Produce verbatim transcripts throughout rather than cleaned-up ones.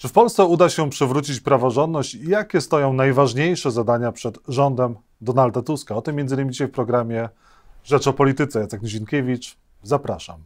Czy w Polsce uda się przywrócić praworządność i jakie stoją najważniejsze zadania przed rządem Donalda Tuska? O tym między innymi dzisiaj w programie Rzecz o Polityce. Jacek Nizinkiewicz, zapraszam.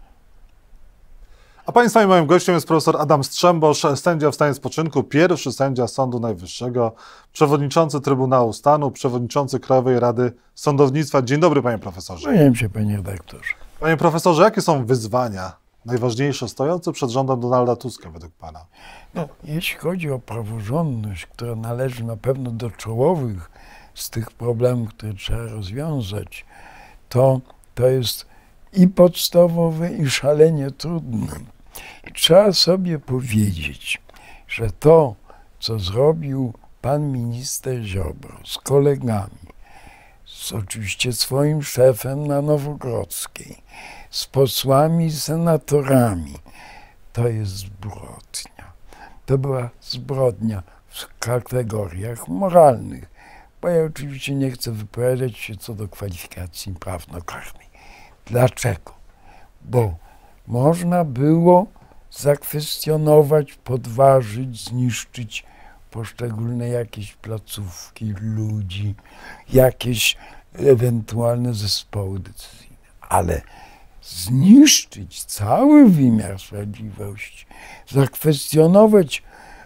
A Państwa i moim gościem jest profesor Adam Strzembosz, sędzia w stanie spoczynku, pierwszy sędzia Sądu Najwyższego, przewodniczący Trybunału Stanu, przewodniczący Krajowej Rady Sądownictwa. Dzień dobry, panie profesorze. Kłaniam się, panie redaktorze. Panie profesorze, jakie są wyzwania najważniejsze stojące przed rządem Donalda Tuska według pana? No, jeśli chodzi o praworządność, która należy na pewno do czołowych z tych problemów, które trzeba rozwiązać, to to jest i podstawowe, i szalenie trudne. I trzeba sobie powiedzieć, że to, co zrobił pan minister Ziobro z kolegami, z oczywiście swoim szefem na Nowogrodzkiej, z posłami i senatorami, to jest zbrodnia. To była zbrodnia w kategoriach moralnych, bo ja oczywiście nie chcę wypowiadać się co do kwalifikacji prawnokarnej. Dlaczego? Bo można było zakwestionować, podważyć, zniszczyć poszczególne jakieś placówki, ludzi, jakieś ewentualne zespoły decyzyjne, ale zniszczyć cały wymiar sprawiedliwości, zakwestionować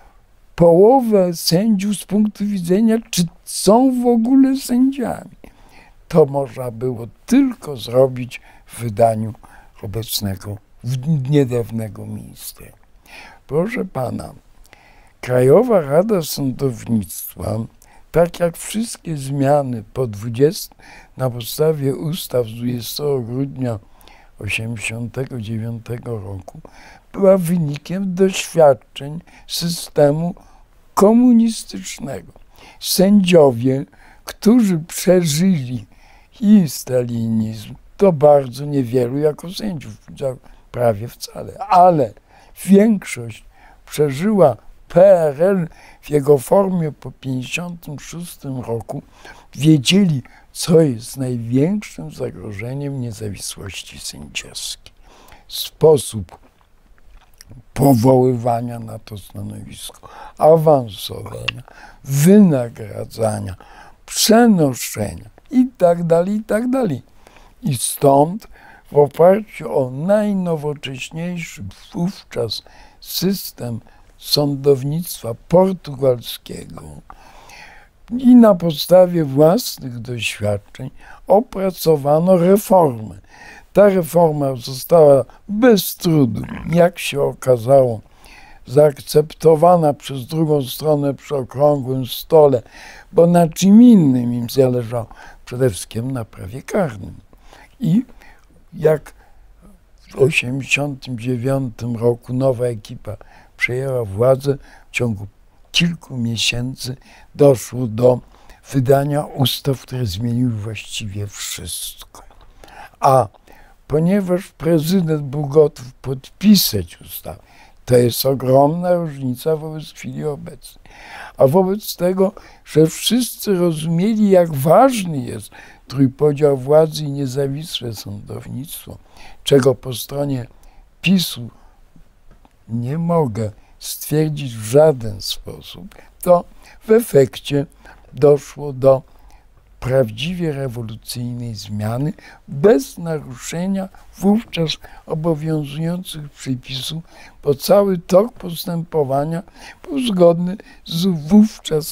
połowę sędziów z punktu widzenia, czy są w ogóle sędziami. To można było tylko zrobić w wydaniu obecnego, niedawnego ministra. Proszę pana, Krajowa Rada Sądownictwa, tak jak wszystkie zmiany po dwudziestym, na podstawie ustaw z dwudziestego grudnia tysiąc dziewięćset osiemdziesiątego dziewiątego roku, była wynikiem doświadczeń systemu komunistycznego. Sędziowie, którzy przeżyli i stalinizm, to bardzo niewielu jako sędziów, prawie wcale, ale większość przeżyła P R L w jego formie po tysiąc dziewięćset pięćdziesiątym szóstym roku, wiedzieli, co jest największym zagrożeniem niezawisłości sędziowskiej. Sposób powoływania na to stanowisko, awansowania, wynagradzania, przenoszenia i tak dalej, i tak dalej. I stąd w oparciu o najnowocześniejszy wówczas system sądownictwa portugalskiego i na podstawie własnych doświadczeń opracowano reformę. Ta reforma została bez trudu, jak się okazało, zaakceptowana przez drugą stronę przy okrągłym stole, bo na czym innym im zależało, przede wszystkim na prawie karnym. I jak w tysiąc dziewięćset osiemdziesiątym dziewiątym roku nowa ekipa przejęła władzę, w ciągu kilku miesięcy doszło do wydania ustaw, które zmieniły właściwie wszystko. A ponieważ prezydent był gotów podpisać ustawę, to jest ogromna różnica wobec chwili obecnej. A wobec tego, że wszyscy rozumieli, jak ważny jest trójpodział władzy i niezawisłe sądownictwo, czego po stronie PiSu nie mogę stwierdzić w żaden sposób, to w efekcie doszło do prawdziwie rewolucyjnej zmiany bez naruszenia wówczas obowiązujących przepisów, bo cały tok postępowania był zgodny z wówczas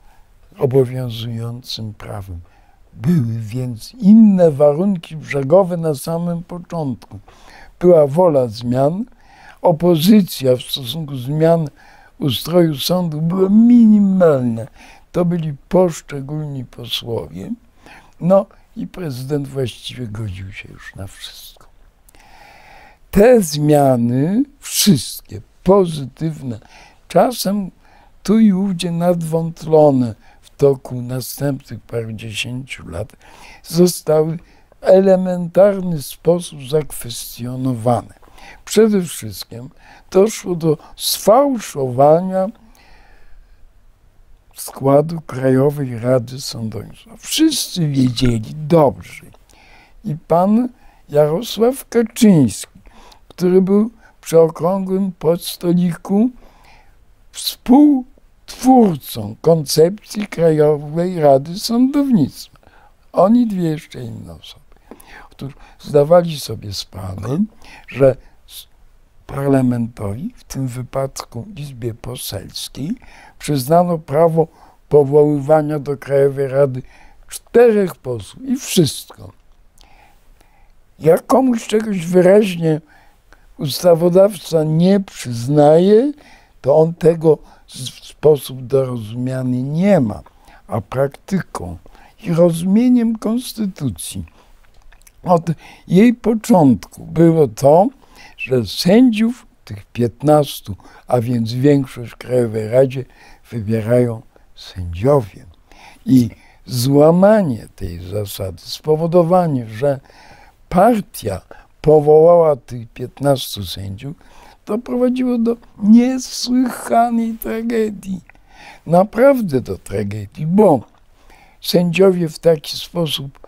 obowiązującym prawem. Były więc inne warunki brzegowe na samym początku. Była wola zmian, opozycja w stosunku do zmian ustroju sądu była minimalna. To byli poszczególni posłowie. No i prezydent właściwie godził się już na wszystko. Te zmiany, wszystkie pozytywne, czasem tu i ówdzie nadwątlone w toku następnych parudziesięciu lat, zostały w elementarny sposób zakwestionowane. Przede wszystkim doszło do sfałszowania składu Krajowej Rady Sądownictwa. Wszyscy wiedzieli dobrze. I pan Jarosław Kaczyński, który był przy okrągłym podstoliku współtwórcą koncepcji Krajowej Rady Sądownictwa. Oni dwie jeszcze inne osoby, którzy zdawali sobie sprawę, że parlamentowi, w tym wypadku Izbie Poselskiej, przyznano prawo powoływania do Krajowej Rady czterech posłów i wszystko. Jak komuś czegoś wyraźnie ustawodawca nie przyznaje, to on tego w sposób dorozumiany nie ma, a praktyką i rozumieniem konstytucji od jej początku było to, że sędziów, tych piętnastu, a więc większość w Krajowej Radzie, wybierają sędziowie. I złamanie tej zasady, spowodowanie, że partia powołała tych piętnastu sędziów, to prowadziło do niesłychanej tragedii. Naprawdę do tragedii, bo sędziowie w taki sposób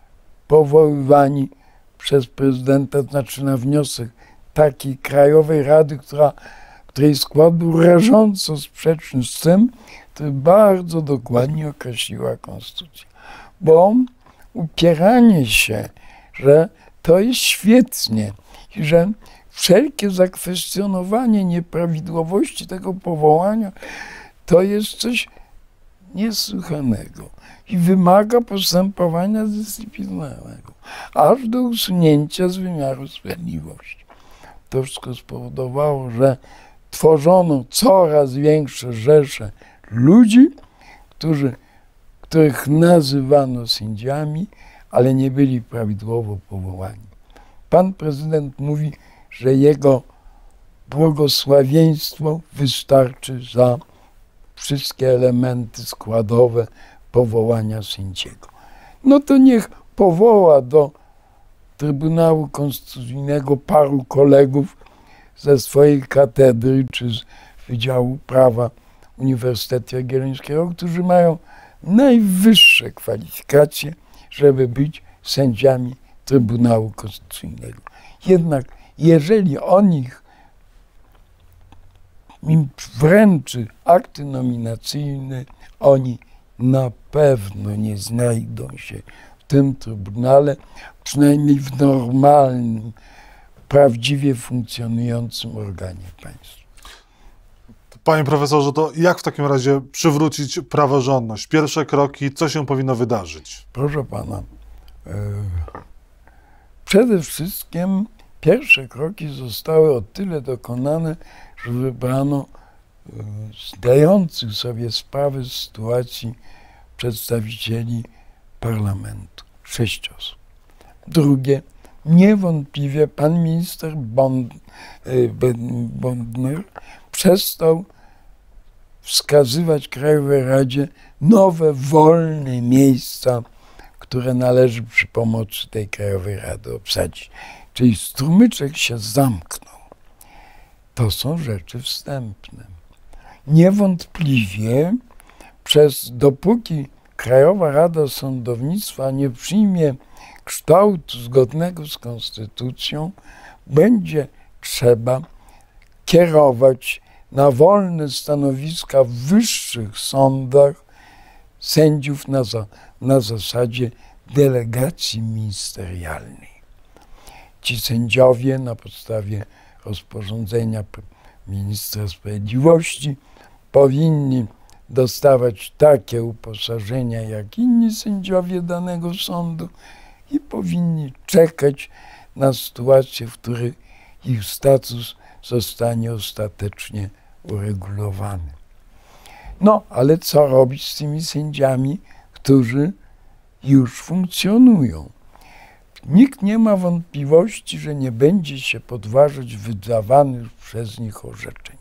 powoływani przez prezydenta, znaczy na wniosek takiej Krajowej Rady, która, której skład był rażąco sprzeczny z tym, który bardzo dokładnie określiła konstytucja. Bo upieranie się, że to jest świetnie i że wszelkie zakwestionowanie nieprawidłowości tego powołania to jest coś niesłychanego i wymaga postępowania dyscyplinarnego, aż do usunięcia z wymiaru sprawiedliwości. To wszystko spowodowało, że tworzono coraz większe rzesze ludzi, którzy, których nazywano sędziami, ale nie byli prawidłowo powołani. Pan prezydent mówi, że jego błogosławieństwo wystarczy za wszystkie elementy składowe powołania sędziego. No to niech powoła do Trybunału Konstytucyjnego paru kolegów ze swojej katedry czy z Wydziału Prawa Uniwersytetu Jagiellońskiego, którzy mają najwyższe kwalifikacje, żeby być sędziami Trybunału Konstytucyjnego. Jednak jeżeli on ich im wręczy akty nominacyjne, oni na pewno nie znajdą się w tym Trybunale, przynajmniej w normalnym, prawdziwie funkcjonującym organie państwa. Panie profesorze, to jak w takim razie przywrócić praworządność? Pierwsze kroki, co się powinno wydarzyć? Proszę pana, e, przede wszystkim pierwsze kroki zostały o tyle dokonane, że wybrano e, zdających sobie sprawę z sytuacji przedstawicieli parlamentu. Sześć osób. Drugie, niewątpliwie pan minister Bond, e, Bodnar przestał wskazywać Krajowej Radzie nowe, wolne miejsca, które należy przy pomocy tej Krajowej Rady obsadzić. Czyli strumyczek się zamknął. To są rzeczy wstępne. Niewątpliwie przez dopóki Krajowa Rada Sądownictwa nie przyjmie kształtu zgodnego z konstytucją, będzie trzeba kierować na wolne stanowiska w wyższych sądach sędziów na, za, na zasadzie delegacji ministerialnej. Ci sędziowie na podstawie rozporządzenia ministra sprawiedliwości powinni dostawać takie uposażenia jak inni sędziowie danego sądu i powinni czekać na sytuację, w której ich status zostanie ostatecznie uregulowany. No, ale co robić z tymi sędziami, którzy już funkcjonują? Nikt nie ma wątpliwości, że nie będzie się podważać wydawanych przez nich orzeczeń.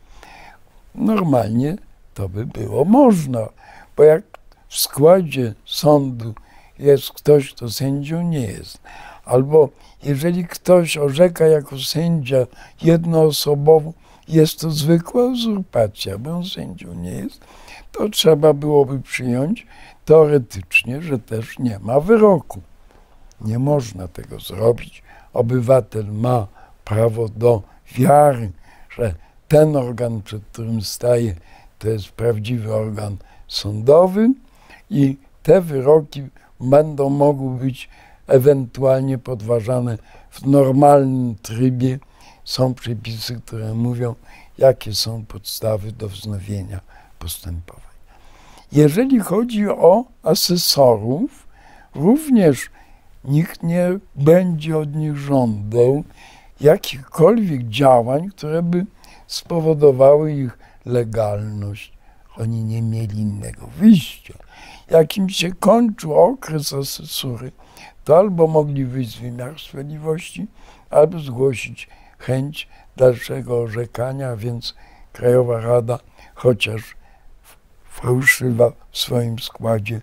Normalnie to by było można, bo jak w składzie sądu jest ktoś, kto sędzią nie jest, albo jeżeli ktoś orzeka jako sędzia jednoosobowo, jest to zwykła uzurpacja, bo on sędzią nie jest, to trzeba byłoby przyjąć teoretycznie, że też nie ma wyroku. Nie można tego zrobić. Obywatel ma prawo do wiary, że ten organ, przed którym staje, to jest prawdziwy organ sądowy i te wyroki będą mogły być ewentualnie podważane w normalnym trybie. Są przepisy, które mówią, jakie są podstawy do wznowienia postępowań. Jeżeli chodzi o asesorów, również nikt nie będzie od nich żądał jakichkolwiek działań, które by spowodowały ich legalność. Oni nie mieli innego wyjścia. Jak im się kończył okres asesury, to albo mogli wyjść z wymiaru sprawiedliwości, albo zgłosić chęć dalszego orzekania, więc Krajowa Rada, chociaż fałszywa w swoim składzie,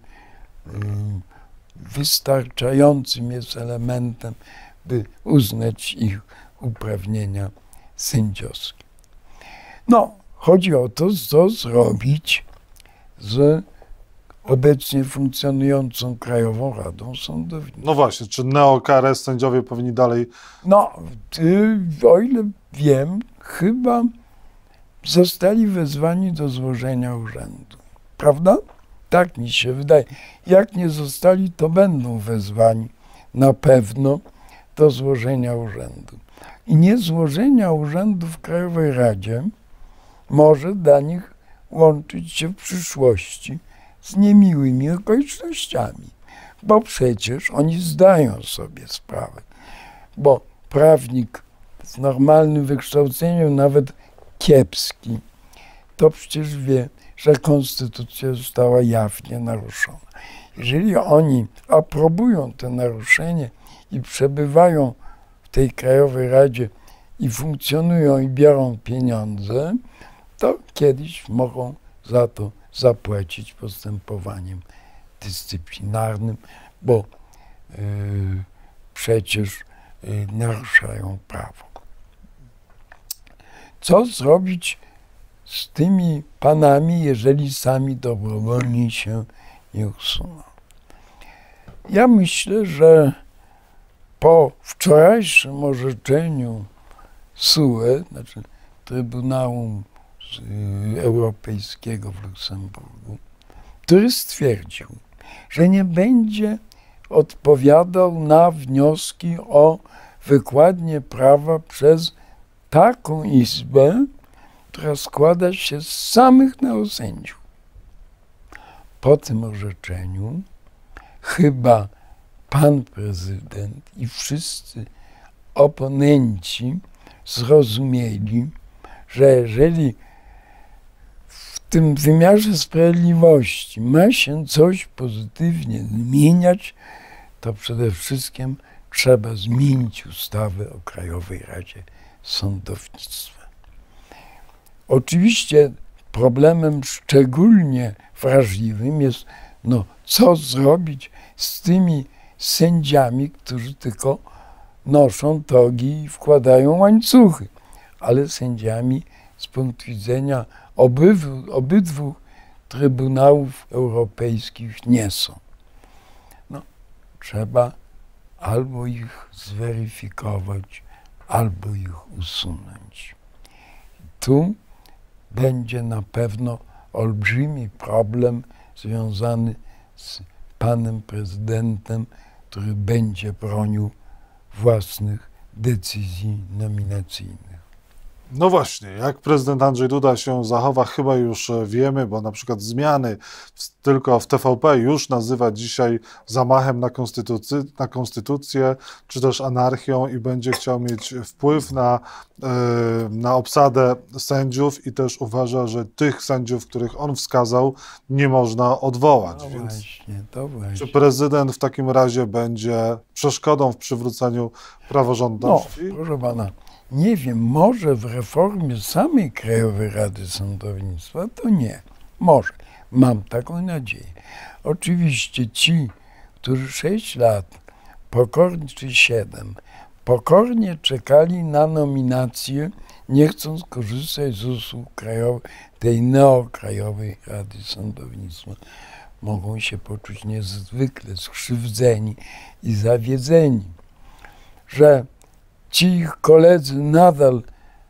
wystarczającym jest elementem, by uznać ich uprawnienia sędziowskie. No, chodzi o to, co zrobić z obecnie funkcjonującą Krajową Radą Sądownictwa. No właśnie, czy neo-K R S sędziowie powinni dalej... No, ty, o ile wiem, chyba zostali wezwani do złożenia urzędu. Prawda? Tak mi się wydaje. Jak nie zostali, to będą wezwani na pewno do złożenia urzędu. I niezłożenia urzędu w Krajowej Radzie może dla nich łączyć się w przyszłości z niemiłymi okolicznościami, bo przecież oni zdają sobie sprawę, bo prawnik z normalnym wykształceniem, nawet kiepski, to przecież wie, że konstytucja została jawnie naruszona. Jeżeli oni aprobują to naruszenie i przebywają w tej Krajowej Radzie i funkcjonują i biorą pieniądze, to kiedyś mogą za to zapłacić postępowaniem dyscyplinarnym, bo yy, przecież yy, naruszają prawo. Co zrobić z tymi panami, jeżeli sami dobrowolnie się nie usuną? Ja myślę, że po wczorajszym orzeczeniu S U E, znaczy Trybunału Europejskiego w Luksemburgu, który stwierdził, że nie będzie odpowiadał na wnioski o wykładnię prawa przez taką izbę, która składa się z samych neosędziów. Po tym orzeczeniu chyba pan prezydent i wszyscy oponenci zrozumieli, że jeżeli w tym wymiarze sprawiedliwości ma się coś pozytywnie zmieniać, to przede wszystkim trzeba zmienić ustawę o Krajowej Radzie Sądownictwa. Oczywiście problemem szczególnie wrażliwym jest, no, co zrobić z tymi sędziami, którzy tylko noszą togi i wkładają łańcuchy, ale sędziami z punktu widzenia obydwu, obydwu Trybunałów Europejskich nie są. No, trzeba albo ich zweryfikować, albo ich usunąć. Tu będzie na pewno olbrzymi problem związany z panem prezydentem, który będzie bronił własnych decyzji nominacyjnych. No właśnie, jak prezydent Andrzej Duda się zachowa, chyba już wiemy, bo na przykład zmiany w, tylko w T V P już nazywa dzisiaj zamachem na, konstytucy, na konstytucję, czy też anarchią i będzie chciał mieć wpływ na, yy, na obsadę sędziów i też uważa, że tych sędziów, których on wskazał, nie można odwołać. No Więc właśnie, to właśnie. czy prezydent w takim razie będzie przeszkodą w przywróceniu praworządności? No, proszę pana, nie wiem, może w reformie samej Krajowej Rady Sądownictwa to nie. Może. Mam taką nadzieję. Oczywiście ci, którzy sześć lat, pokornie, czy siedem, pokornie czekali na nominację, nie chcąc korzystać z usług krajowych, tej neokrajowej Rady Sądownictwa, mogą się poczuć niezwykle skrzywdzeni i zawiedzeni, że ci ich koledzy nadal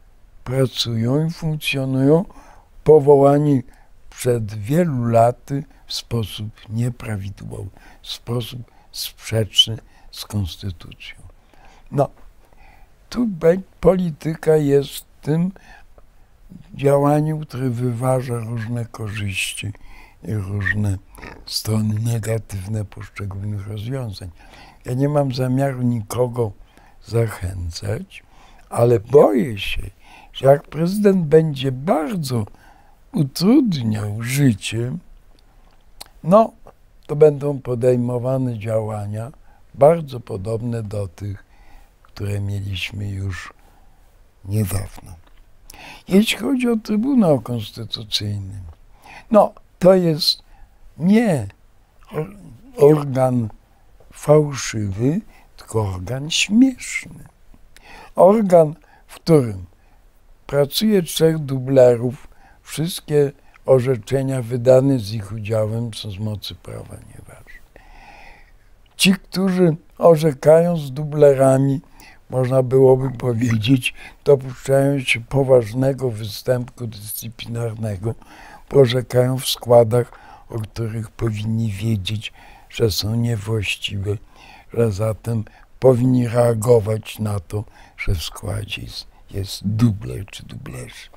pracują i funkcjonują powołani przed wielu laty w sposób nieprawidłowy, w sposób sprzeczny z konstytucją. No, tu polityka jest tym działaniem, które wyważa różne korzyści i różne strony negatywne poszczególnych rozwiązań. Ja nie mam zamiaru nikogo zachęcać, ale boję się, że jak prezydent będzie bardzo utrudniał życie, no to będą podejmowane działania bardzo podobne do tych, które mieliśmy już niedawno. Jeśli chodzi o Trybunał Konstytucyjny, no to jest nie organ fałszywy, tylko organ śmieszny. Organ, w którym pracuje trzech dublerów, wszystkie orzeczenia wydane z ich udziałem są z mocy prawa nieważne. Ci, którzy orzekają z dublerami, można byłoby powiedzieć, dopuszczają się poważnego występku dyscyplinarnego, bo orzekają w składach, o których powinni wiedzieć, że są niewłaściwe, że zatem powinni reagować na to, że w składzie jest, jest dubler czy dublerzy.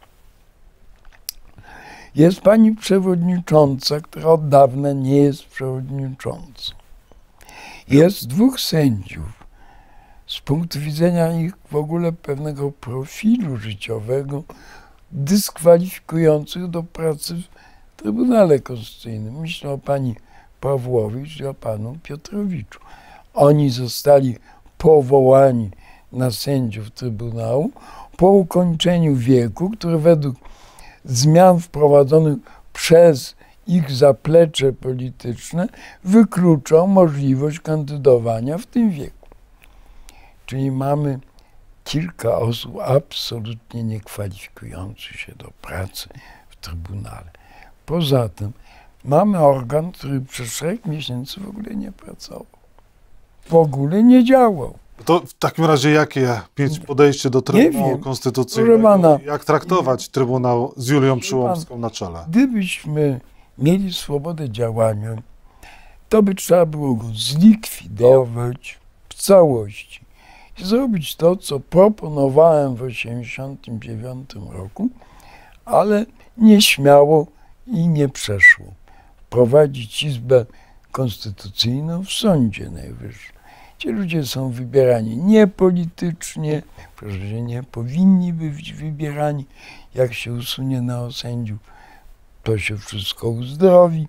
Jest pani przewodnicząca, która od dawna nie jest przewodniczącą. Jest dwóch sędziów. Z punktu widzenia ich w ogóle pewnego profilu życiowego dyskwalifikujących do pracy w Trybunale Konstytucyjnym. Myślę o pani Pawłowicz i o panu Piotrowiczu. Oni zostali powołani na sędziów Trybunału po ukończeniu wieku, który według zmian wprowadzonych przez ich zaplecze polityczne wykluczał możliwość kandydowania w tym wieku. Czyli mamy kilka osób absolutnie niekwalifikujących się do pracy w Trybunale. Poza tym mamy organ, który przez szereg miesięcy w ogóle nie pracował. W ogóle nie działał. To w takim razie jakie mieć podejście do Trybunału Konstytucyjnego? Pana, jak traktować Trybunał z Julią Przyłębską na czele? Gdybyśmy mieli swobodę działania, to by trzeba było go zlikwidować w całości. I zrobić to, co proponowałem w tysiąc dziewięćset osiemdziesiątym dziewiątym roku, ale nie śmiało i nie przeszło. Prowadzić Izbę Konstytucyjną w Sądzie Najwyższym. Ci ludzie są wybierani niepolitycznie, że nie powinni być wybierani. Jak się usunie na sędziów, to się wszystko uzdrowi.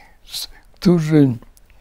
Którzy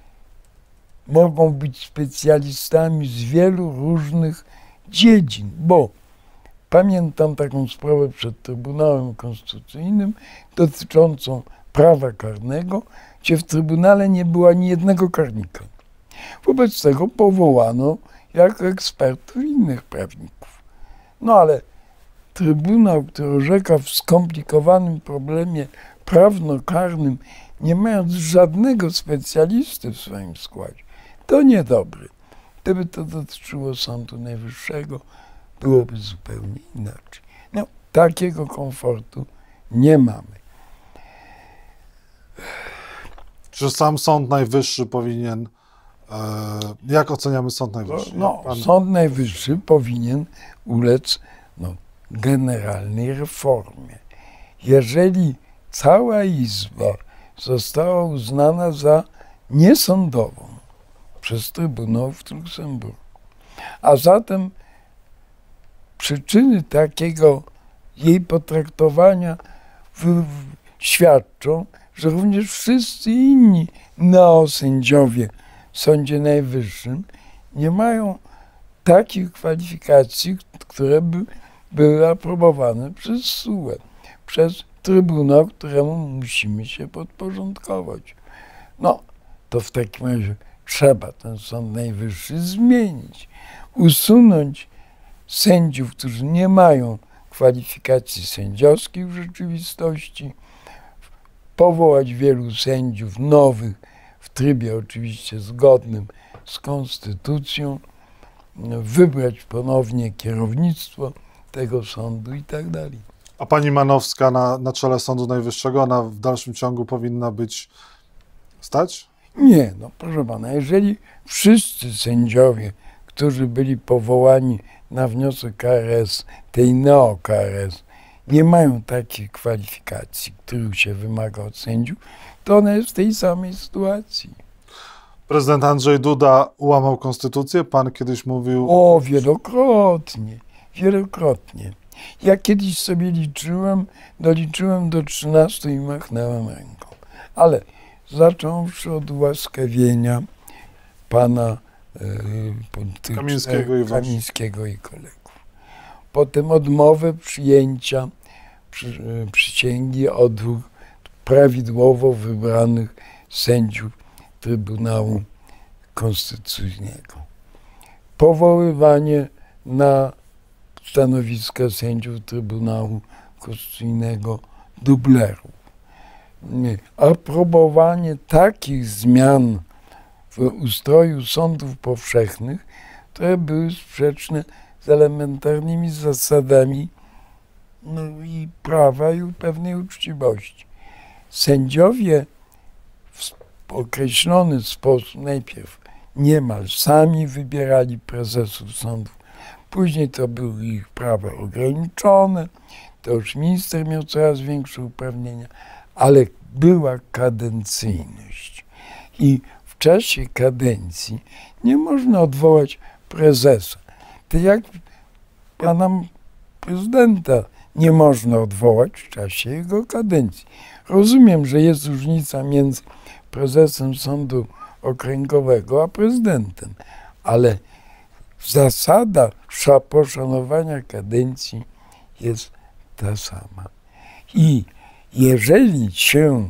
mogą być specjalistami z wielu różnych dziedzin, bo pamiętam taką sprawę przed Trybunałem Konstytucyjnym dotyczącą prawa karnego, gdzie w Trybunale nie było ani jednego karnika. Wobec tego powołano jako ekspertów innych prawników. No ale Trybunał, który orzeka w skomplikowanym problemie prawnokarnym, nie mając żadnego specjalisty w swoim składzie, to niedobry. Gdyby to dotyczyło Sądu Najwyższego, byłoby zupełnie inaczej. No, takiego komfortu nie mamy. Czy sam Sąd Najwyższy powinien, e, jak oceniamy Sąd Najwyższy? No, Pan... Sąd Najwyższy powinien ulec no, generalnej reformie. Jeżeli cała Izba została uznana za niesądową przez Trybunał w Luksemburgu, a zatem przyczyny takiego jej potraktowania w, w, świadczą, że również wszyscy inni neosędziowie w Sądzie Najwyższym nie mają takich kwalifikacji, które by były aprobowane przez S U E, przez Trybunał, któremu musimy się podporządkować. No, to w takim razie trzeba ten Sąd Najwyższy zmienić, usunąć sędziów, którzy nie mają kwalifikacji sędziowskich w rzeczywistości, powołać wielu sędziów nowych w trybie oczywiście zgodnym z konstytucją, wybrać ponownie kierownictwo tego sądu i tak dalej. A pani Manowska na, na czele Sądu Najwyższego, ona w dalszym ciągu powinna być stać? Nie, no proszę pana, jeżeli wszyscy sędziowie, którzy byli powołani na wniosek K R S, tej neo-K R S, nie mają takich kwalifikacji, których się wymaga od sędziów, to ona jest w tej samej sytuacji. Prezydent Andrzej Duda łamał konstytucję? Pan kiedyś mówił... O, wielokrotnie, wielokrotnie. Ja kiedyś sobie liczyłem, doliczyłem do trzynastu i machnąłem ręką. Ale zacząwszy od ułaskawienia pana y, Kamińskiego, i Kamińskiego i kolegów. Potem odmowę przyjęcia przy, y, przysięgi od dwóch prawidłowo wybranych sędziów Trybunału Konstytucyjnego. Powoływanie na stanowiska sędziów Trybunału Konstytucyjnego dublerów. Aprobowanie takich zmian w ustroju sądów powszechnych, które były sprzeczne z elementarnymi zasadami no i prawa i pewnej uczciwości. Sędziowie w określony sposób najpierw niemal sami wybierali prezesów sądów, później to były ich prawa ograniczone, to już minister miał coraz większe uprawnienia, ale była kadencyjność. I w czasie kadencji nie można odwołać prezesa. To jak pana prezydenta nie można odwołać w czasie jego kadencji. Rozumiem, że jest różnica między prezesem sądu okręgowego a prezydentem, ale zasada poszanowania kadencji jest ta sama. I jeżeli się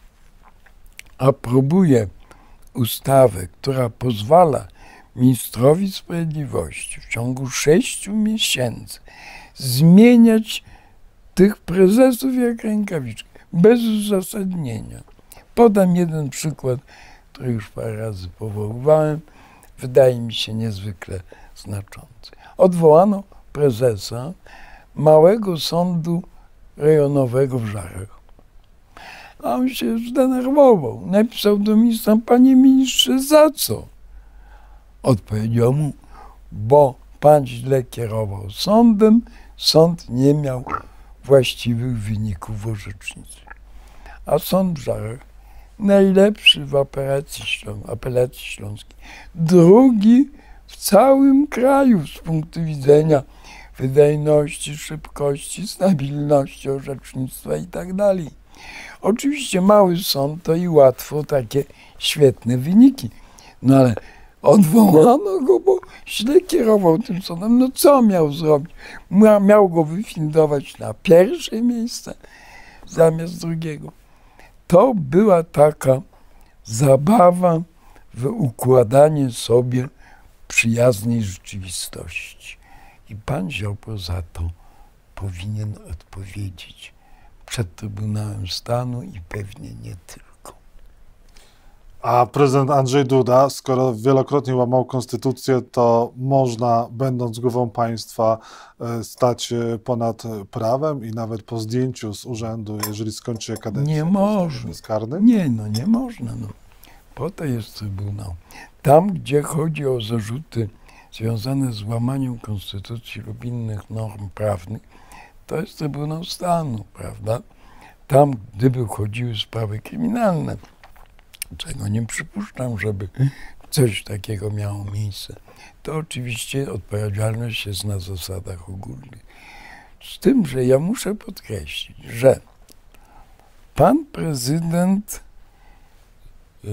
aprobuje ustawę, która pozwala ministrowi sprawiedliwości w ciągu sześciu miesięcy zmieniać tych prezesów jak rękawiczki, bez uzasadnienia. Podam jeden przykład, który już parę razy powoływałem, wydaje mi się niezwykle znaczący. Odwołano prezesa małego sądu rejonowego w Żarach. A on się zdenerwował. Napisał do ministra: panie ministrze, za co? Odpowiedział mu: bo pan źle kierował sądem, sąd nie miał właściwych wyników w orzecznictwie. A sąd w Żarach, najlepszy w apelacji, ślą- apelacji śląskiej, drugi w całym kraju z punktu widzenia wydajności, szybkości, stabilności orzecznictwa i tak dalej. Oczywiście mały sąd to i łatwo takie świetne wyniki, no ale odwołano go, bo źle kierował tym sądem. No co miał zrobić? Mia- miał go wyfindować na pierwsze miejsce zamiast drugiego. To była taka zabawa w układanie sobie przyjaznej rzeczywistości. I pan Ziobro za to powinien odpowiedzieć przed Trybunałem Stanu i pewnie nie tylko. A prezydent Andrzej Duda, skoro wielokrotnie łamał konstytucję, to można, będąc głową państwa, stać ponad prawem i nawet po zdjęciu z urzędu, jeżeli skończy kadencję, nie można. jest karny? Nie, no nie można. No. Po to jest Trybunał. Tam, gdzie chodzi o zarzuty związane z łamaniem konstytucji lub innych norm prawnych, to jest Trybunał Stanu, prawda? Tam, gdyby chodziły sprawy kryminalne, czego nie przypuszczam, żeby coś takiego miało miejsce, to oczywiście odpowiedzialność jest na zasadach ogólnych. Z tym, że ja muszę podkreślić, że pan prezydent yy,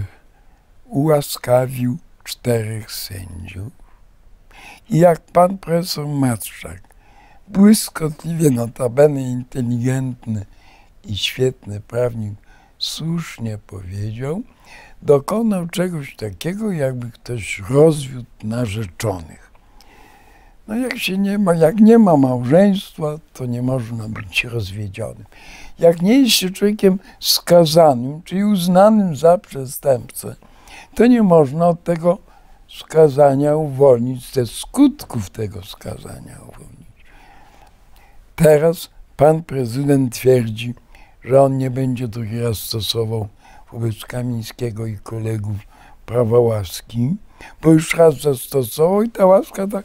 ułaskawił czterech sędziów i jak pan profesor Matczak, błyskotliwie, notabene inteligentny i świetny prawnik, słusznie powiedział, dokonał czegoś takiego, jakby ktoś rozwiódł narzeczonych. No jak się nie ma, jak nie ma małżeństwa, to nie można być rozwiedzionym. Jak nie jest się człowiekiem skazanym, czyli uznanym za przestępcę, to nie można od tego skazania uwolnić, ze skutków tego skazania uwolnić. Teraz pan prezydent twierdzi, że on nie będzie drugi raz stosował wobec Kamińskiego i kolegów prawa łaski, bo już raz zastosował i ta łaska tak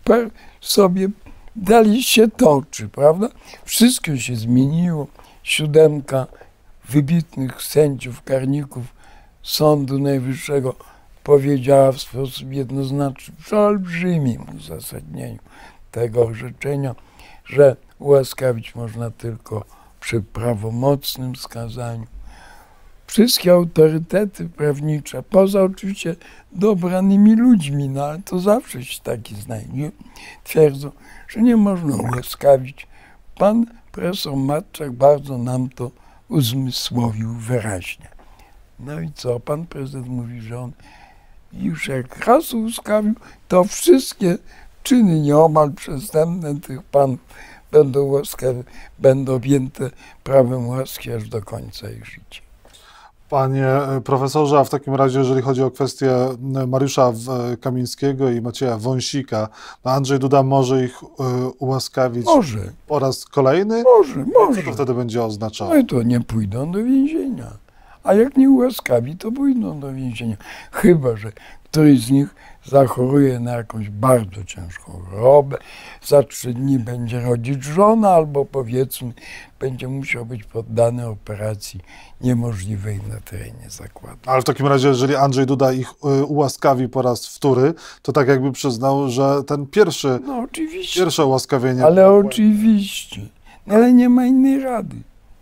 sobie dalej się toczy, prawda? Wszystko się zmieniło. Siódemka wybitnych sędziów, karników Sądu Najwyższego powiedziała w sposób jednoznaczny, przy olbrzymim uzasadnieniu tego orzeczenia, że ułaskawić można tylko przy prawomocnym skazaniu. Wszystkie autorytety prawnicze, poza oczywiście dobranymi ludźmi, no ale to zawsze się taki znajdzie, twierdzą, że nie można ułaskawić. Pan profesor Matczak bardzo nam to uzmysłowił wyraźnie. No i co? Pan prezydent mówi, że on już jak raz ułaskawił, to wszystkie czyny nieomal przestępne tych panów będą, łaskawi, będą objęte prawem łaski aż do końca ich życia. Panie profesorze, a w takim razie, jeżeli chodzi o kwestię Mariusza Kamińskiego i Macieja Wąsika, to Andrzej Duda może ich ułaskawić może. po raz kolejny? Może, może. Co to wtedy będzie oznaczało? No i to nie pójdą do więzienia. A jak nie ułaskawi, to pójdą do więzienia. Chyba że któryś z nich zachoruje na jakąś bardzo ciężką chorobę, za trzy dni będzie rodzić żona, albo powiedzmy będzie musiał być poddany operacji niemożliwej na terenie zakładu. Ale w takim razie, jeżeli Andrzej Duda ich ułaskawi po raz wtóry, to tak jakby przyznał, że ten pierwszy, no oczywiście, pierwsze ułaskawienie... Ale było... oczywiście, no, ale nie ma innej rady.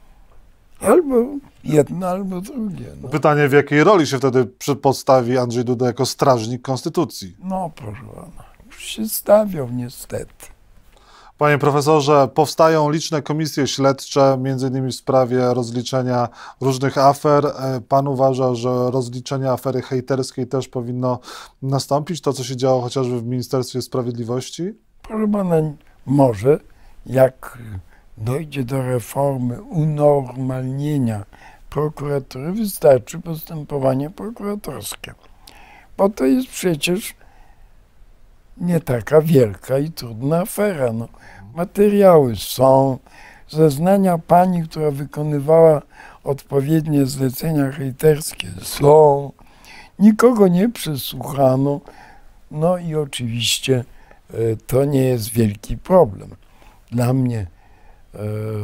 Albo jedno, albo drugie. No. Pytanie, w jakiej roli się wtedy postawi Andrzej Duda jako strażnik konstytucji? No proszę pana, już się stawiał niestety. Panie profesorze, powstają liczne komisje śledcze, między innymi w sprawie rozliczenia różnych afer. Pan uważa, że rozliczenie afery hejterskiej też powinno nastąpić? To, co się działo chociażby w Ministerstwie Sprawiedliwości? Proszę pana, może jak dojdzie do reformy unormalnienia prokuratury, wystarczy postępowanie prokuratorskie. Bo to jest przecież nie taka wielka i trudna afera. No, materiały są, zeznania pani, która wykonywała odpowiednie zlecenia hejterskie są, nikogo nie przesłuchano, no i oczywiście y, to nie jest wielki problem. Dla mnie y,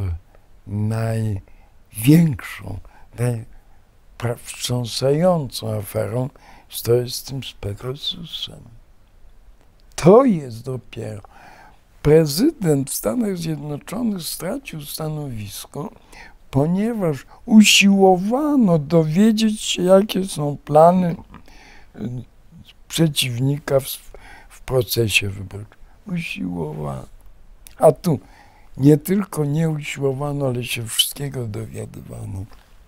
największą, najwstrząsającą aferą to jest z tym z Pegasusem. To jest dopiero. Prezydent w Stanach Zjednoczonych stracił stanowisko, ponieważ usiłowano dowiedzieć się, jakie są plany przeciwnika w, w procesie wyborczym. Usiłowano. A tu nie tylko nie usiłowano, ale się wszystkiego dowiadywano.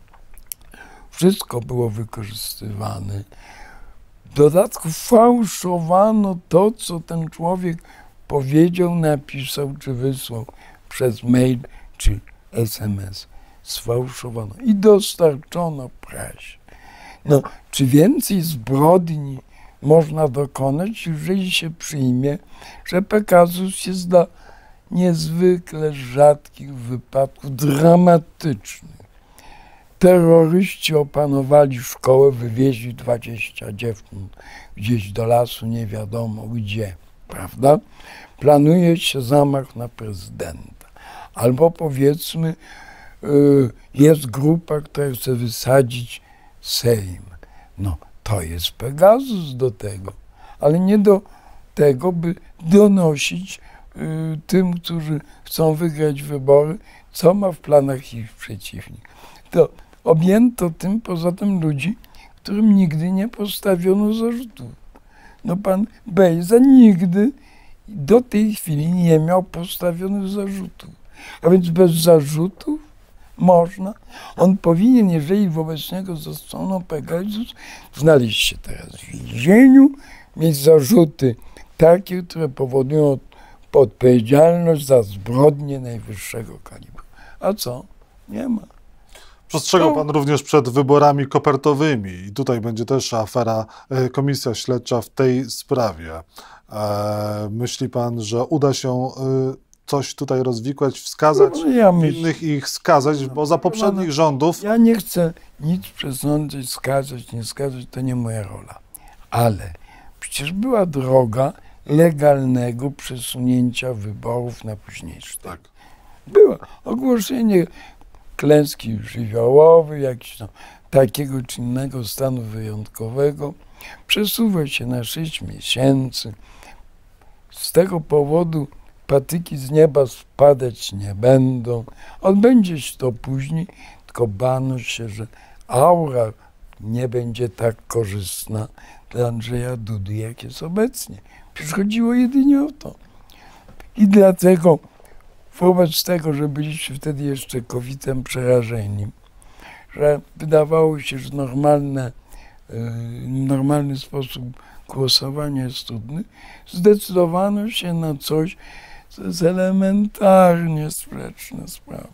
Wszystko było wykorzystywane. W dodatku fałszowano to, co ten człowiek powiedział, napisał czy wysłał przez mail czy es em es. Sfałszowano i dostarczono prasie. No, czy więcej zbrodni można dokonać, jeżeli się przyjmie, że Pegasus jest dla niezwykle rzadkich wypadków dramatycznych. Terroryści opanowali szkołę, wywieźli dwadzieścia dziewcząt gdzieś do lasu, nie wiadomo gdzie, prawda? Planuje się zamach na prezydenta. Albo powiedzmy, yy, jest grupa, która chce wysadzić Sejm. No, to jest Pegasus do tego, ale nie do tego, by donosić yy, tym, którzy chcą wygrać wybory, co ma w planach ich przeciwnik. To objęto tym poza tym ludzi, którym nigdy nie postawiono zarzutów. No pan Bejza nigdy do tej chwili nie miał postawionych zarzutów. A więc bez zarzutów można. On powinien, jeżeli wobec niego zastosowano Pegasus, znaleźć się teraz w więzieniu, mieć zarzuty takie, które powodują odpowiedzialność za zbrodnie najwyższego kalibru. A co? Nie ma. Przestrzegał pan również przed wyborami kopertowymi i tutaj będzie też afera, komisja śledcza w tej sprawie. Myśli pan, że uda się coś tutaj rozwikłać, wskazać, No, ja myślę, innych ich skazać, bo za poprzednich rządów... Ja nie chcę nic przesądzić, skazać, nie skazać, to nie moja rola. Ale przecież była droga legalnego przesunięcia wyborów na późniejszy. Tak. Było ogłoszenie klęski żywiołowej, jakiegoś tam takiego czy innego stanu wyjątkowego. Przesuwa się na sześć miesięcy. Z tego powodu patyki z nieba spadać nie będą. Odbędzie się to później, tylko bano się, że aura nie będzie tak korzystna dla Andrzeja Dudy, jak jest obecnie. Przecież chodziło jedynie o to. I dlatego wobec tego, że byliśmy wtedy jeszcze kowidem przerażeni, że wydawało się, że normalne, normalny sposób głosowania jest trudny, zdecydowano się na coś, co jest elementarnie sprzeczne z prawem.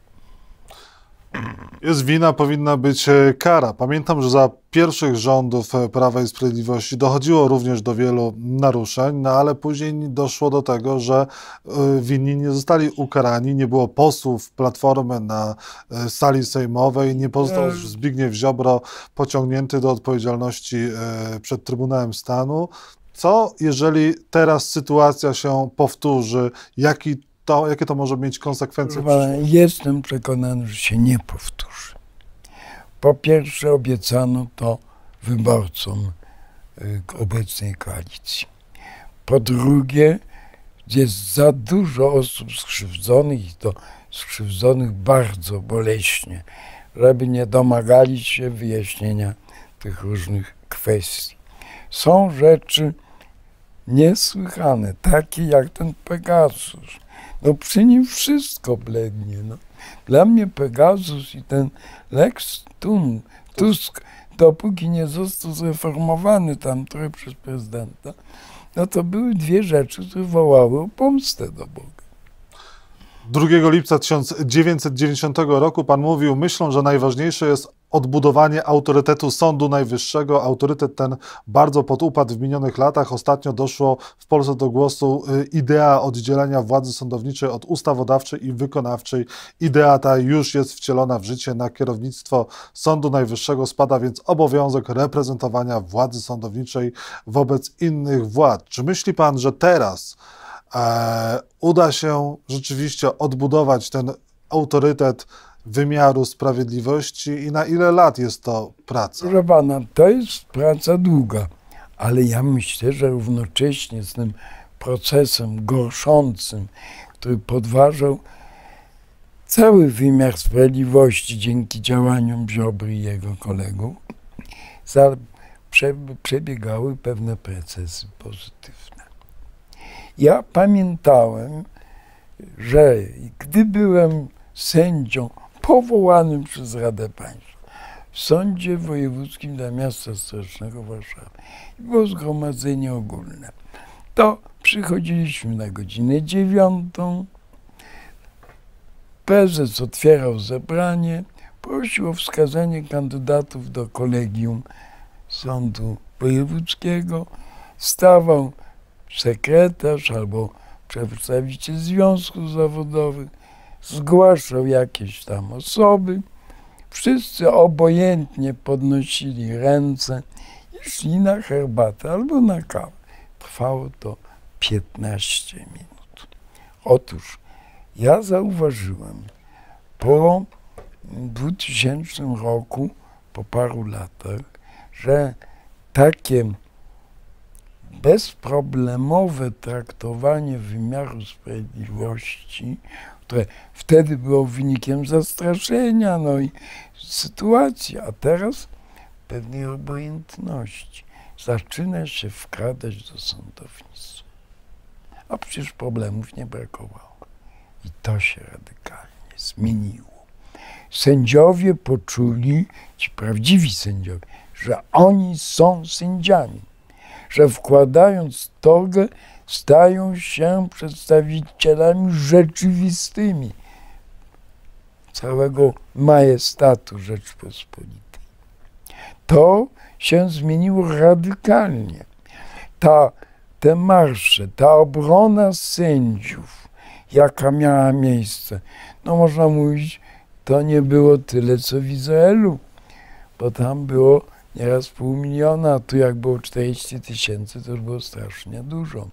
Jest wina, powinna być kara. Pamiętam, że za pierwszych rządów Prawa i Sprawiedliwości dochodziło również do wielu naruszeń, no ale później doszło do tego, że winni nie zostali ukarani, nie było posłów Platformy na sali sejmowej, nie pozostał Zbigniew Ziobro pociągnięty do odpowiedzialności przed Trybunałem Stanu. Co, jeżeli teraz sytuacja się powtórzy? Jaki To, jakie to może mieć konsekwencje? Jestem przekonany, że się nie powtórzy. Po pierwsze, obiecano to wyborcom y, obecnej koalicji. Po drugie, jest za dużo osób skrzywdzonych i to skrzywdzonych bardzo boleśnie, żeby nie domagali się wyjaśnienia tych różnych kwestii. Są rzeczy niesłychane, takie jak ten Pegasus. No przy nim wszystko blednie. No. Dla mnie Pegasus i ten Lex Tun, Tusk, dopóki nie został zreformowany tam trochę przez prezydenta, no to były dwie rzeczy, które wołały o pomstę do Boga. drugiego lipca tysiąc dziewięćset dziewięćdziesiątego roku pan mówił, myślą, że najważniejsze jest odbudowanie autorytetu Sądu Najwyższego. Autorytet ten bardzo podupadł w minionych latach. Ostatnio doszło w Polsce do głosu idea oddzielenia władzy sądowniczej od ustawodawczej i wykonawczej. Idea ta już jest wcielona w życie. Na kierownictwo Sądu Najwyższego spada więc obowiązek reprezentowania władzy sądowniczej wobec innych władz. Czy myśli pan, że teraz e, uda się rzeczywiście odbudować ten autorytet wymiaru sprawiedliwości i na ile lat jest to praca? Proszę pana, to jest praca długa, ale ja myślę, że równocześnie z tym procesem gorszącym, który podważał cały wymiar sprawiedliwości dzięki działaniom Ziobry i jego kolegów, za, prze, przebiegały pewne procesy pozytywne. Ja pamiętałem, że gdy byłem sędzią powołanym przez Radę Państwa w Sądzie Wojewódzkim dla Miasta Stołecznego Warszawy. Było zgromadzenie ogólne. To przychodziliśmy na godzinę dziewiątą. Prezes otwierał zebranie, prosił o wskazanie kandydatów do kolegium Sądu Wojewódzkiego. Stawał sekretarz albo przedstawiciel związków zawodowych, zgłaszał jakieś tam osoby, wszyscy obojętnie podnosili ręce i szli na herbatę albo na kawę. Trwało to piętnaście minut. Otóż ja zauważyłem po dwutysięcznym roku, po paru latach, że takie bezproblemowe traktowanie wymiaru sprawiedliwości, które wtedy było wynikiem zastraszenia, no i sytuacji, a teraz pewnej obojętności zaczyna się wkradać do sądownictwa. A przecież problemów nie brakowało. I to się radykalnie zmieniło. Sędziowie poczuli, ci prawdziwi sędziowie, że oni są sędziami, że wkładając togę stają się przedstawicielami rzeczywistymi całego majestatu Rzeczpospolitej. To się zmieniło radykalnie. Ta, te marsze, ta obrona sędziów jaka miała miejsce. No można mówić, to nie było tyle, co w Izraelu, bo tam było nieraz pół miliona, a tu jak było czterdzieści tysięcy, to już było strasznie dużo.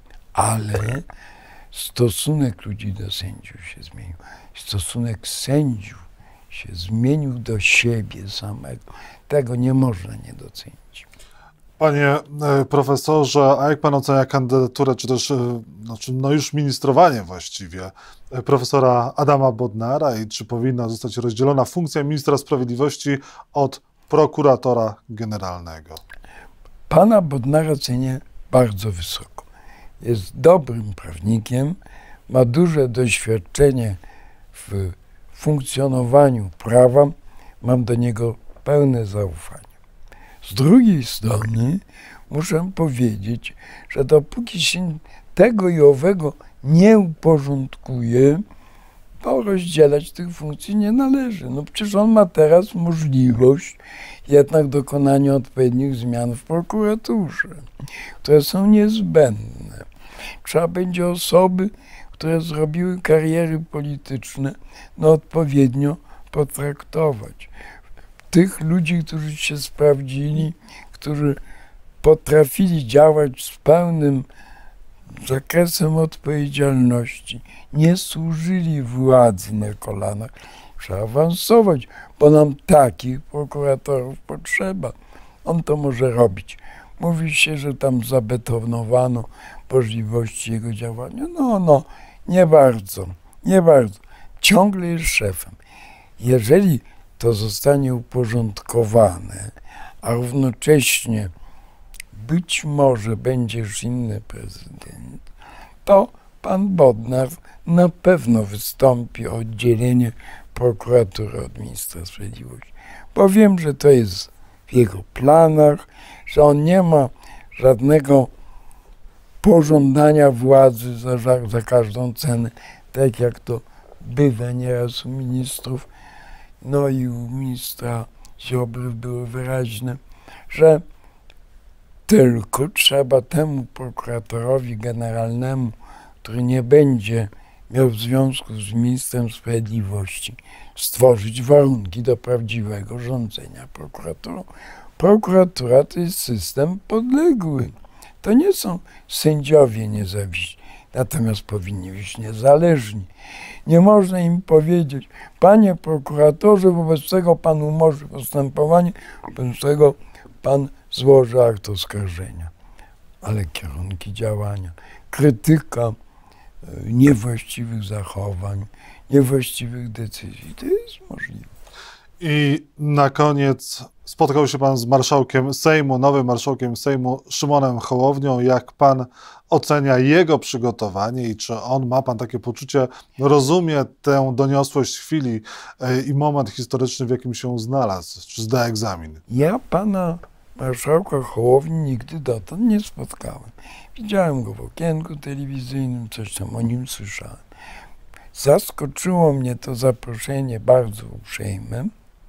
Ale stosunek ludzi do sędziów się zmienił. Stosunek sędziów się zmienił do siebie samego. Tego nie można nie docenić. Panie profesorze, a jak pan ocenia kandydaturę, czy też znaczy, no już ministrowanie właściwie profesora Adama Bodnara i czy powinna zostać rozdzielona funkcja ministra sprawiedliwości od prokuratora generalnego? Pana Bodnara cenię bardzo wysoko. Jest dobrym prawnikiem, ma duże doświadczenie w funkcjonowaniu prawa, mam do niego pełne zaufanie. Z drugiej strony muszę powiedzieć, że dopóki się tego i owego nie uporządkuje, to rozdzielać tych funkcji nie należy. No przecież on ma teraz możliwość jednak dokonania odpowiednich zmian w prokuraturze, które są niezbędne. Trzeba będzie osoby, które zrobiły kariery polityczne, no odpowiednio potraktować. Tych ludzi, którzy się sprawdzili, którzy potrafili działać z pełnym zakresem odpowiedzialności, nie służyli władzy na kolanach. Trzeba awansować, bo nam takich prokuratorów potrzeba. On to może robić. Mówi się, że tam zabetonowano możliwości jego działania. No, no, nie bardzo, nie bardzo. Ciągle jest szefem. Jeżeli to zostanie uporządkowane, a równocześnie być może będzie już inny prezydent, to pan Bodnar na pewno wystąpi o oddzielenie prokuratury od ministra sprawiedliwości. Bo wiem, że to jest w jego planach, że on nie ma żadnego pożądania władzy za, za każdą cenę, tak jak to bywa nieraz u ministrów, no i u ministra Ziobry było wyraźne, że tylko trzeba temu prokuratorowi generalnemu, który nie będzie miał w związku z ministrem sprawiedliwości, stworzyć warunki do prawdziwego rządzenia prokuraturą. Prokuratura to jest system podległy. To nie są sędziowie niezawiśli, natomiast powinni być niezależni. Nie można im powiedzieć, panie prokuratorze, wobec tego pan umorzy postępowanie, wobec tego pan złoży akt oskarżenia. Ale kierunki działania, krytyka niewłaściwych zachowań, niewłaściwych decyzji, to jest możliwe. I na koniec spotkał się pan z marszałkiem Sejmu, nowym marszałkiem Sejmu Szymonem Hołownią. Jak pan ocenia jego przygotowanie i czy on, ma pan takie poczucie, rozumie tę doniosłość chwili i moment historyczny, w jakim się znalazł, czy zda egzamin? Ja pana marszałka Hołowni nigdy dotąd nie spotkałem. Widziałem go w okienku telewizyjnym, coś tam o nim słyszałem. Zaskoczyło mnie to zaproszenie bardzo uprzejme.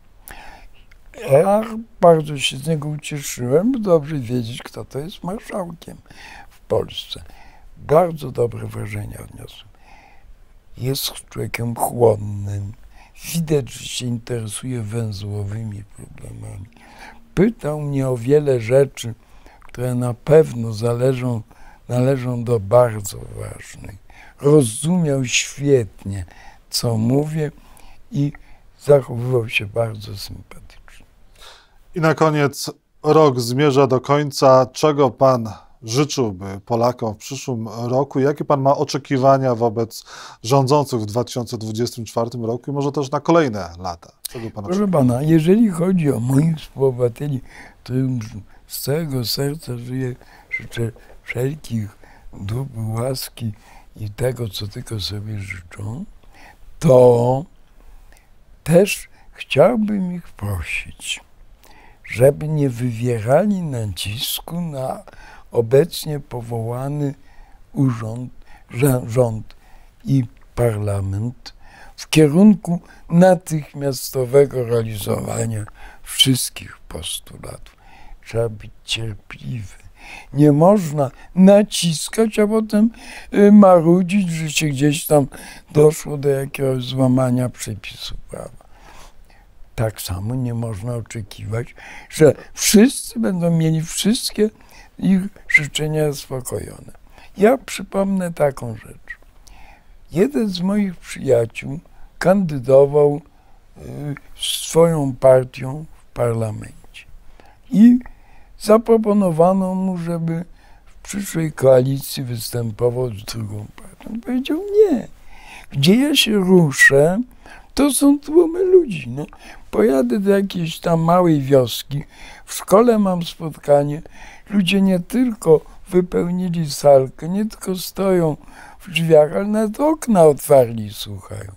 Ja bardzo się z niego ucieszyłem, bo dobrze wiedzieć, kto to jest marszałkiem w Polsce. Bardzo dobre wrażenie odniosłem. Jest człowiekiem chłonnym. Widać, że się interesuje węzłowymi problemami. Pytał mnie o wiele rzeczy, które na pewno zależą, należą do bardzo ważnych. Rozumiał świetnie, co mówię i zachowywał się bardzo sympatycznie. I na koniec rok zmierza do końca. Czego pan życzyłby Polakom w przyszłym roku? Jakie pan ma oczekiwania wobec rządzących w dwa tysiące dwudziestym czwartym roku i może też na kolejne lata? Czego pan Proszę pana, jeżeli chodzi o moich współobywateli, to z całego serca żyję, życzę wszelkich dóbr, łaski i tego, co tylko sobie życzą, to też chciałbym ich prosić, żeby nie wywierali nacisku na obecnie powołany urząd, rząd i parlament w kierunku natychmiastowego realizowania wszystkich postulatów. Trzeba być cierpliwy. Nie można naciskać, a potem y, marudzić, że się gdzieś tam doszło do jakiegoś złamania przepisów prawa. Tak samo nie można oczekiwać, że wszyscy będą mieli wszystkie ich życzenia zaspokojone. Ja przypomnę taką rzecz. Jeden z moich przyjaciół kandydował y, swoją partią w parlamencie i zaproponowano mu, żeby w przyszłej koalicji występował z drugą partią. On powiedział nie. Gdzie ja się ruszę, to są tłumy ludzi. No, pojadę do jakiejś tam małej wioski, w szkole mam spotkanie, ludzie nie tylko wypełnili salkę, nie tylko stoją w drzwiach, ale nawet okna otwarli i słuchają.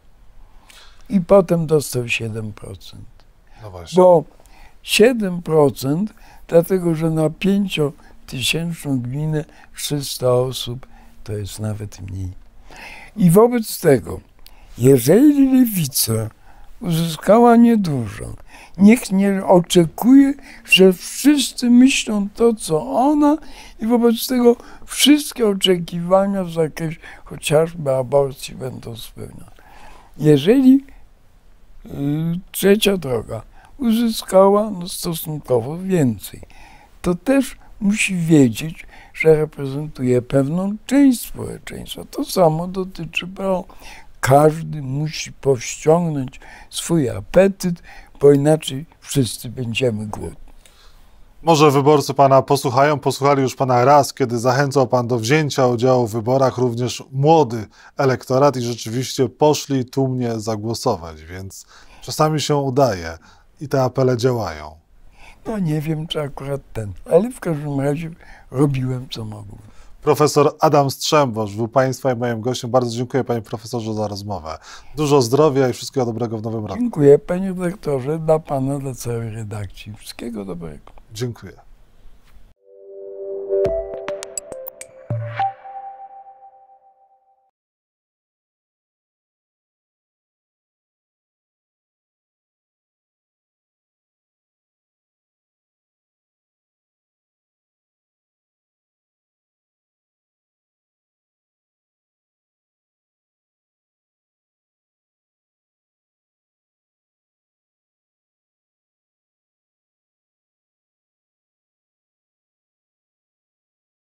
I potem dostał siedem procent. No właśnie. Bo siedem procent, dlatego że na pięciotysięczną gminę trzysta osób to jest nawet mniej. I wobec tego, jeżeli lewica uzyskała niedużo, niech nie oczekuje, że wszyscy myślą to, co ona i wobec tego wszystkie oczekiwania w zakresie chociażby aborcji będą spełnione. Jeżeli y, trzecia droga uzyskała no, stosunkowo więcej, to też musi wiedzieć, że reprezentuje pewną część społeczeństwa. To samo dotyczy prawa. Każdy musi powściągnąć swój apetyt, bo inaczej wszyscy będziemy głodni. Może wyborcy pana posłuchają, posłuchali już pana raz, kiedy zachęcał pan do wzięcia udziału w wyborach również młody elektorat i rzeczywiście poszli tłumnie zagłosować, więc czasami się udaje i te apele działają. No nie wiem, czy akurat ten, ale w każdym razie robiłem, co mogłem. Profesor Adam Strzembosz był państwa i moim gościem. Bardzo dziękuję, panie profesorze, za rozmowę. Dużo zdrowia i wszystkiego dobrego w nowym roku. Dziękuję, panie doktorze, dla pana, dla całej redakcji. Wszystkiego dobrego. Dziękuję.